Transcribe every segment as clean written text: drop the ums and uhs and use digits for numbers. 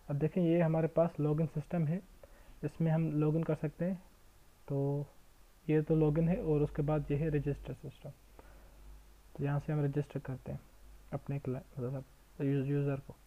अब देखें ये हमारे पास लॉगिन सिस्टम है, इसमें हम लॉगिन कर सकते हैं। तो ये तो लॉगिन है और उसके बाद ये है रजिस्टर सिस्टम। तो यहाँ से हम रजिस्टर करते हैं अपने मतलब यूज़र को।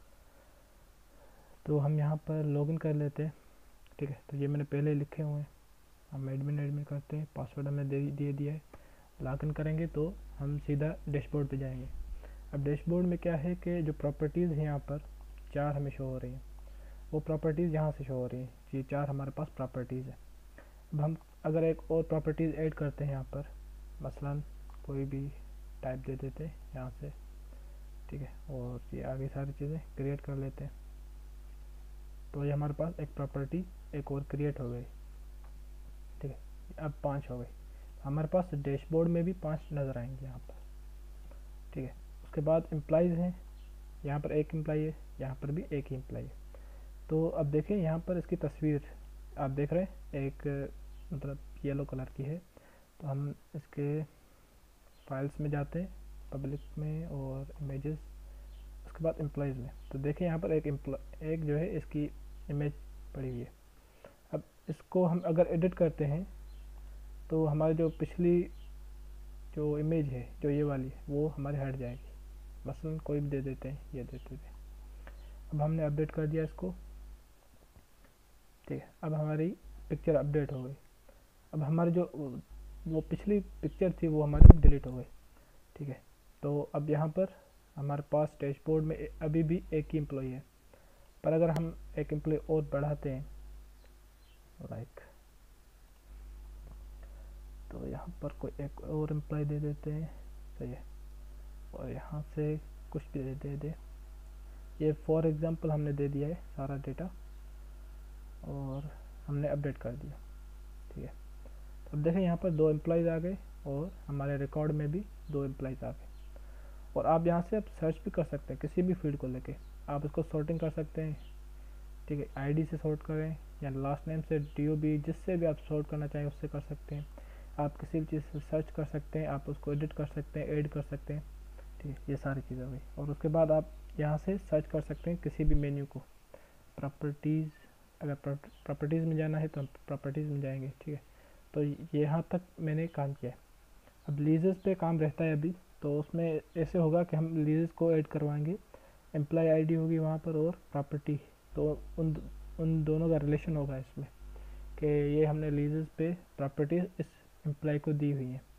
तो हम यहाँ पर लॉगिन कर लेते हैं, ठीक है। तो ये मैंने पहले लिखे हुए हैं, हम एडमिन करते हैं, पासवर्ड हमने दे दिया है। लॉगिन करेंगे तो हम सीधा डैशबोर्ड पे जाएंगे। अब डैशबोर्ड में क्या है कि जो प्रॉपर्टीज़ हैं यहाँ पर 4 हमें शो हो रही हैं, वो प्रॉपर्टीज़ यहाँ से शो हो रही हैं। ये 4 हमारे पास प्रॉपर्टीज़ है। अब हम अगर एक और प्रॉपर्टीज़ ऐड करते हैं यहाँ पर, मसलन कोई भी टाइप दे देते हैं यहाँ से, ठीक है, और ये आगे सारी चीज़ें क्रिएट कर लेते हैं। तो ये हमारे पास एक प्रॉपर्टी एक और क्रिएट हो गई, ठीक है। अब 5 हो गई, हमारे पास डैशबोर्ड में भी 5 नज़र आएंगे यहाँ पर, ठीक है। उसके बाद एम्प्लॉइज़ हैं, यहाँ पर एक एम्प्लॉई है, यहाँ पर भी एक ही एम्प्लॉई है। तो अब देखें यहाँ पर इसकी तस्वीर आप देख रहे हैं, एक मतलब येलो कलर की है। तो हम इसके फाइल्स में जाते हैं, पब्लिक में और इमेजेस, उसके बाद एम्प्लॉइज़ में। तो देखें यहाँ पर एक जो है इसकी इमेज पड़ी हुई है। अब इसको हम अगर एडिट करते हैं तो हमारी जो पिछली जो इमेज है जो ये वाली है वो हमारी हट जाएगी। मसलन कोई भी दे देते हैं, ये दे देते हैं। अब हमने अपडेट कर दिया इसको, ठीक है। अब हमारी पिक्चर अपडेट हो गई। अब हमारी जो वो पिछली पिक्चर थी वो हमारी डिलीट हो गई, ठीक है। तो अब यहाँ पर हमारे पास डैशबोर्ड में अभी भी एक ही एम्प्लॉई है, पर अगर हम एक एम्प्लॉय और बढ़ाते हैं लाइक, तो यहाँ पर कोई एक और एम्प्लॉय दे देते हैं, सही है, और यहाँ से कुछ भी दे दे। ये फॉर एग्जांपल हमने दे दिया है सारा डेटा और हमने अपडेट कर दिया, ठीक है। तो अब देखें यहाँ पर 2 एम्प्लॉयज़ आ गए और हमारे रिकॉर्ड में भी 2 एम्प्लॉयज़ आ गए। और आप यहाँ से आप सर्च भी कर सकते हैं किसी भी फील्ड को लेके, आप इसको सॉर्टिंग कर सकते हैं, ठीक है। आईडी से सॉर्ट करें या लास्ट नेम से, DOB, जिससे भी आप सॉर्ट करना चाहें उससे कर सकते हैं। आप किसी भी चीज़ से सर्च कर सकते हैं, आप उसको एडिट कर सकते हैं, ऐड कर सकते हैं, ठीक है। ये सारी चीज़ें हुई। और उसके बाद आप यहाँ से सर्च कर सकते हैं किसी भी मेन्यू को, प्रॉपर्टीज़, अगर प्रॉपर्टीज़ में जाना है तो हम प्रॉपर्टीज़ में जाएंगे, ठीक है। तो यहाँ तक मैंने काम किया है। अब लीजेस पे काम रहता है अभी, तो उसमें ऐसे होगा कि हम लीजेस को ऐड करवाएंगे, एम्प्लॉय आईडी होगी वहाँ पर और प्रॉपर्टी। तो उन दोनों का रिलेशन होगा इसमें कि ये हमने लीजेस पे प्रॉपर्टीज इस एम्प्लॉय को दी हुई है।